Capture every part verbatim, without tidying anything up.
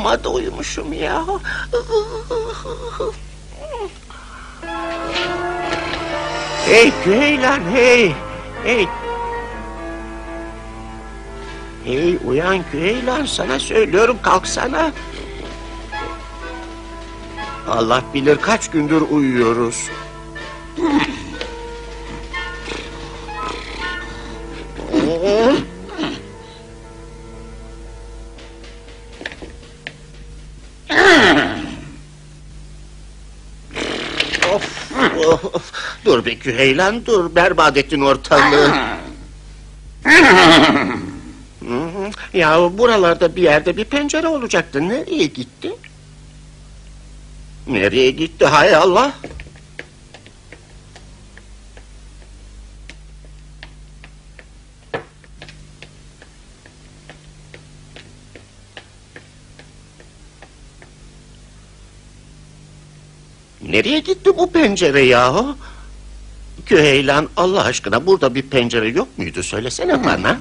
amma da uyumuşum ya. Hey Küheylan, hey! Hey! Hey, uyan Küheylan, sana söylüyorum, kalksana. Allah bilir kaç gündür uyuyoruz. Of, of. Dur be Küheylan, dur, berbat ettin ortalığı. Ya buralarda bir yerde bir pencere olacaktı, nereye gitti? Nereye gitti hay Allah? Nereye gitti bu pencere yahu? Küheylan, Allah aşkına burada bir pencere yok muydu, söylesene bana.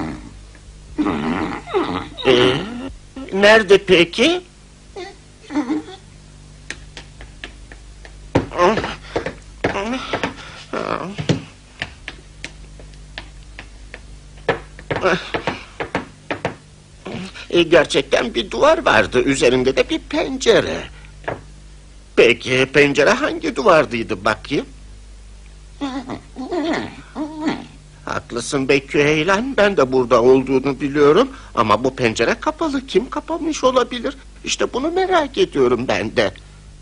Ee, nerede peki? E, gerçekten bir duvar vardı, üzerinde de bir pencere. Peki pencere hangi duvardaydı bakayım? Haklısın be Küheylan, ben de burada olduğunu biliyorum. Ama bu pencere kapalı, kim kapamış olabilir? İşte bunu merak ediyorum ben de.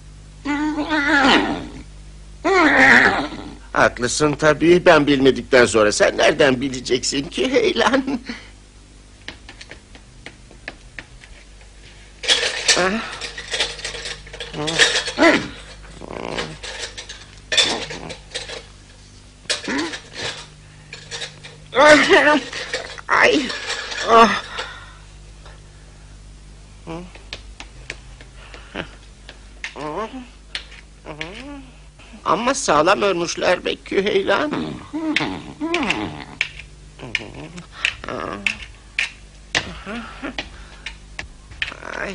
Haklısın tabii, ben bilmedikten sonra sen nereden bileceksin Küheylan? Ay. Ah. Ama sağlam örmüşler be Küheylan. Ay.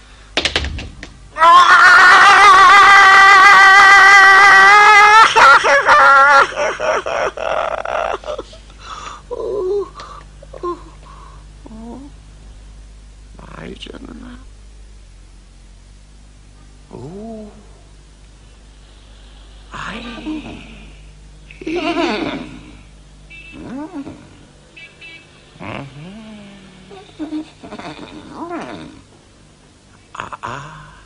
Vay canına. Oo. Ay. Aa.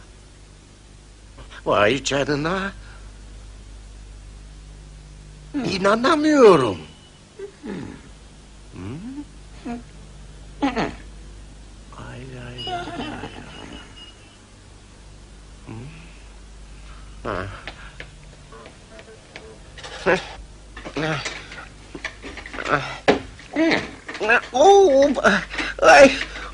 Vay canına. İnanamıyorum. Ay ay ay. Ha. Oo, ay.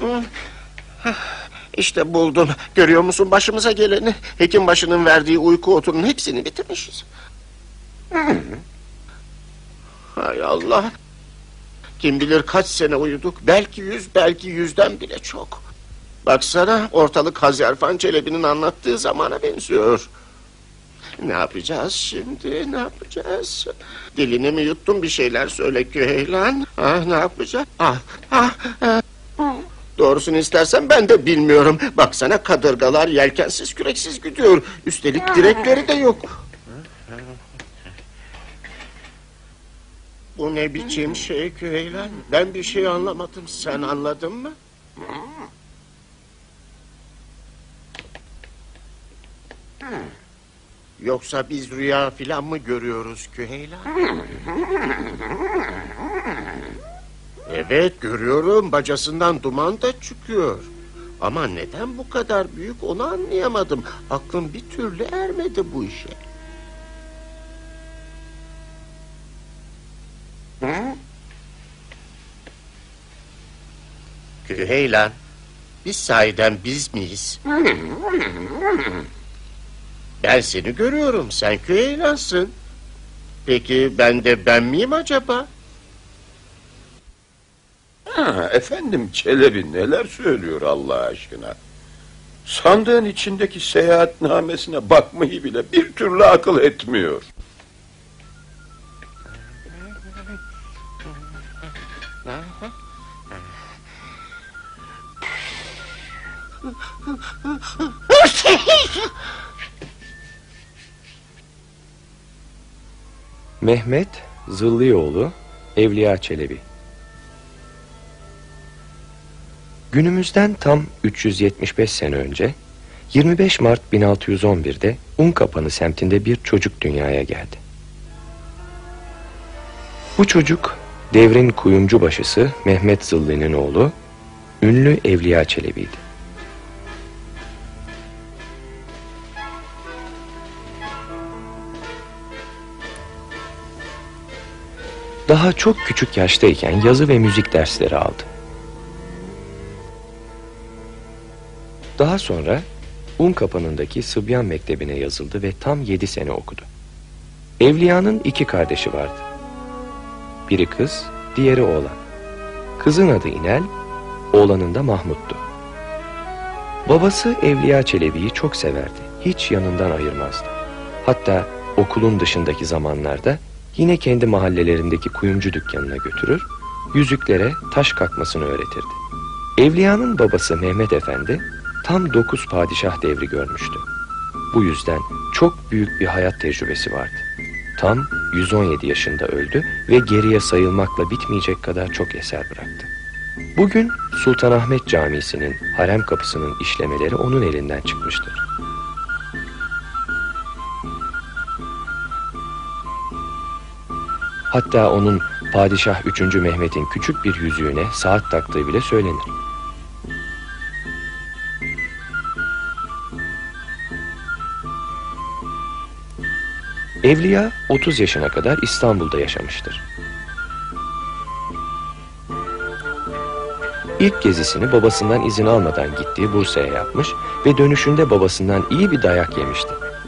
İşte buldum. Görüyor musun başımıza geleni? Hekim başının verdiği uyku otunun hepsini bitirmişiz. Hay Allah. Kim bilir kaç sene uyuduk. Belki yüz, belki yüzden bile çok. Baksana, ortalık Hazarfen Çelebi'nin anlattığı zamana benziyor. Ne yapacağız şimdi, ne yapacağız? Dilini mi yuttun, bir şeyler söyle Küheylan. Ah, ne yapacağız? Ah, ah, ah. Doğrusunu istersen ben de bilmiyorum. Baksana, kadırgalar yelkensiz küreksiz gidiyor. Üstelik direkleri de yok. Bu ne biçim şey Küheylan? Ben bir şey anlamadım. Sen anladın mı? Yoksa biz rüya filan mı görüyoruz Küheylan? Evet, görüyorum. Bacasından duman da çıkıyor. Ama neden bu kadar büyük, onu anlayamadım. Aklım bir türlü ermedi bu işe. Hı? Küheylan, biz sahiden biz miyiz? Ben seni görüyorum, sen Küheylan'sın. Peki ben de ben miyim acaba? Ha, efendim Çelebi neler söylüyor Allah aşkına? Sandığın içindeki seyahatnamesine bakmayı bile bir türlü akıl etmiyor. Mehmet Zıllioğlu, Evliya Çelebi. Günümüzden tam üç yüz yetmiş beş sene önce, yirmi beş Mart bin altı yüz on bir'de Unkapanı semtinde bir çocuk dünyaya geldi. Bu çocuk, devrin kuyumcu başısı Mehmet Zılli'nin oğlu, ünlü Evliya Çelebi'ydi. Daha çok küçük yaştayken yazı ve müzik dersleri aldı. Daha sonra Unkapanı'ndaki Sıbyan Mektebi'ne yazıldı ve tam yedi sene okudu. Evliya'nın iki kardeşi vardı. Biri kız, diğeri oğlan. Kızın adı İnel, oğlanın da Mahmut'tu. Babası Evliya Çelebi'yi çok severdi, hiç yanından ayırmazdı. Hatta okulun dışındaki zamanlarda yine kendi mahallelerindeki kuyumcu dükkanına götürür, yüzüklere taş kakmasını öğretirdi. Evliya'nın babası Mehmet Efendi tam dokuz padişah devri görmüştü. Bu yüzden çok büyük bir hayat tecrübesi vardı. Tam yüz on yedi yaşında öldü ve geriye sayılmakla bitmeyecek kadar çok eser bıraktı. Bugün Sultanahmet Camisi'nin harem kapısının işlemeleri onun elinden çıkmıştır. Hatta onun Padişah üçüncü Mehmet'in küçük bir yüzüğüne saat taktığı bile söylenir. Evliya otuz yaşına kadar İstanbul'da yaşamıştır. İlk gezisini babasından izin almadan gittiği Bursa'ya yapmış ve dönüşünde babasından iyi bir dayak yemişti.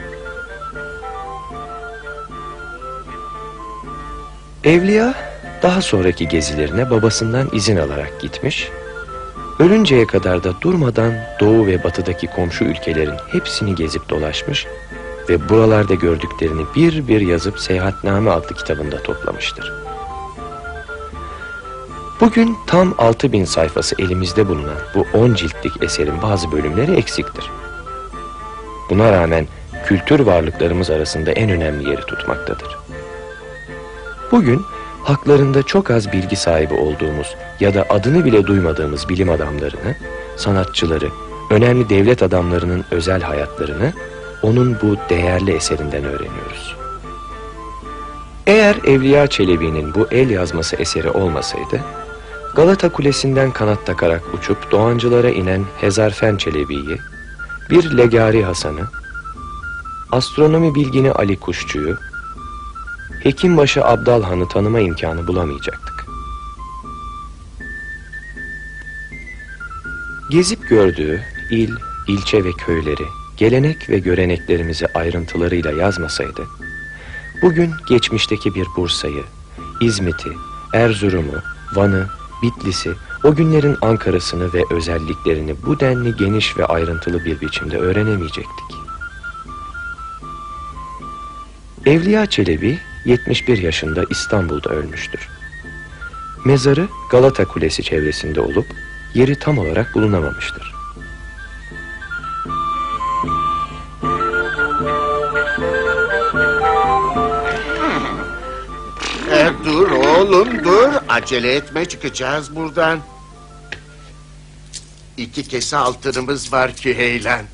Evliya daha sonraki gezilerine babasından izin alarak gitmiş, ölünceye kadar da durmadan doğu ve batıdaki komşu ülkelerin hepsini gezip dolaşmış ve buralarda gördüklerini bir bir yazıp Seyahatname adlı kitabında toplamıştır. Bugün tam altı bin sayfası elimizde bulunan bu on ciltlik eserin bazı bölümleri eksiktir. Buna rağmen kültür varlıklarımız arasında en önemli yeri tutmaktadır. Bugün haklarında çok az bilgi sahibi olduğumuz ya da adını bile duymadığımız bilim adamlarını, sanatçıları, önemli devlet adamlarının özel hayatlarını onun bu değerli eserinden öğreniyoruz. Eğer Evliya Çelebi'nin bu el yazması eseri olmasaydı, Galata Kulesi'nden kanat takarak uçup Doğancılara inen Hezarfen Çelebi'yi, bir Legari Hasan'ı, astronomi bilgini Ali Kuşçu'yu, Hekimbaşı Abdal Han'ı tanıma imkanı bulamayacaktık. Gezip gördüğü il, ilçe ve köyleri, gelenek ve göreneklerimizi ayrıntılarıyla yazmasaydı, bugün geçmişteki bir Bursa'yı, İzmit'i, Erzurum'u, Van'ı, Bitlis'i, o günlerin Ankara'sını ve özelliklerini bu denli geniş ve ayrıntılı bir biçimde öğrenemeyecektik. Evliya Çelebi yetmiş bir yaşında İstanbul'da ölmüştür. Mezarı Galata Kulesi çevresinde olup yeri tam olarak bulunamamıştır. E, dur oğlum dur, acele etme, çıkacağız buradan. İki kese altınımız var ki heylen.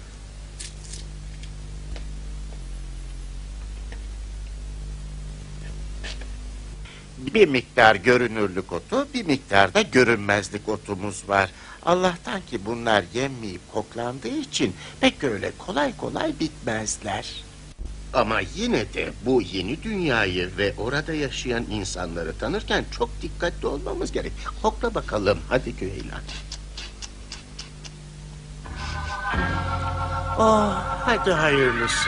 Bir miktar görünürlük otu, bir miktar da görünmezlik otumuz var. Allah'tan ki bunlar yenmeyip koklandığı için pek öyle kolay kolay bitmezler. Ama yine de bu yeni dünyayı ve orada yaşayan insanları tanırken çok dikkatli olmamız gerek. Kokla bakalım, hadi Güheylan. Oh, hadi hayırlısı.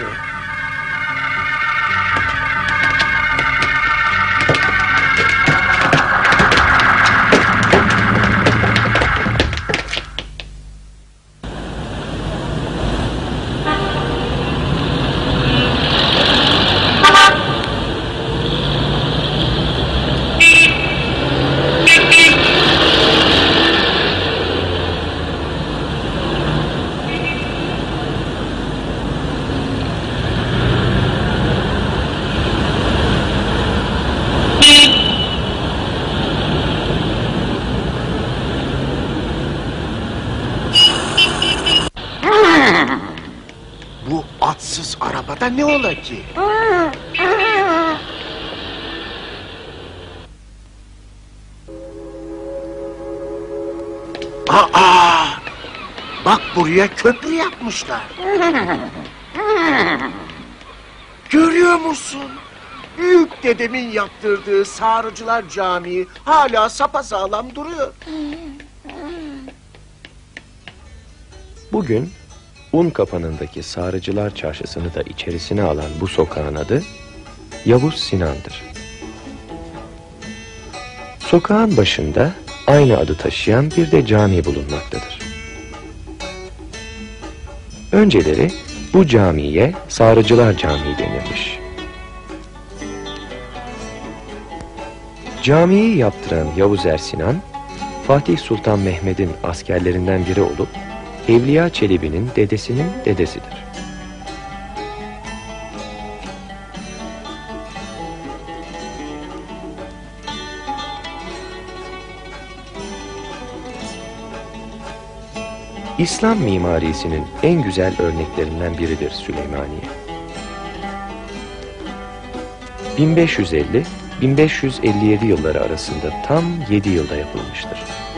Atsız arabada ne ola ki? Aa! Bak buraya köprü yapmışlar. Görüyor musun? Büyük dedemin yaptırdığı Sağrıcılar Camii hala sapasağlam duruyor. Bugün Unkapanı'ndaki Sağrıcılar Çarşısı'nı da içerisine alan bu sokağın adı Yavuz Sinan'dır. Sokağın başında aynı adı taşıyan bir de cami bulunmaktadır. Önceleri bu camiye Sağrıcılar Camii denilmiş. Camiyi yaptıran Yavuz Er Sinan, Fatih Sultan Mehmet'in askerlerinden biri olup Evliya Çelebi'nin dedesinin dedesidir. İslam mimarisinin en güzel örneklerinden biridir Süleymaniye. bin beş yüz elli - bin beş yüz elli yedi yılları arasında tam yedi yılda yapılmıştır.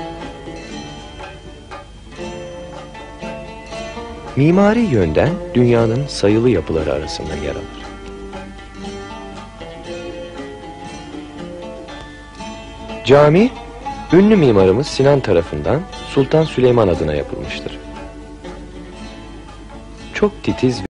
Mimari yönden dünyanın sayılı yapıları arasında yer alır. Cami, ünlü mimarımız Sinan tarafından Sultan Süleyman adına yapılmıştır. Çok titiz